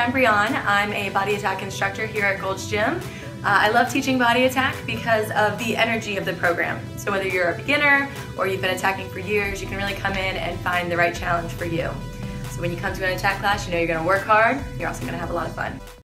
I'm Brianne. I'm a body attack instructor here at Gold's Gym. I love teaching body attack because of the energy of the program. So whether you're a beginner or you've been attacking for years, you can really come in and find the right challenge for you. So when you come to an attack class, you know you're going to work hard, you're also going to have a lot of fun.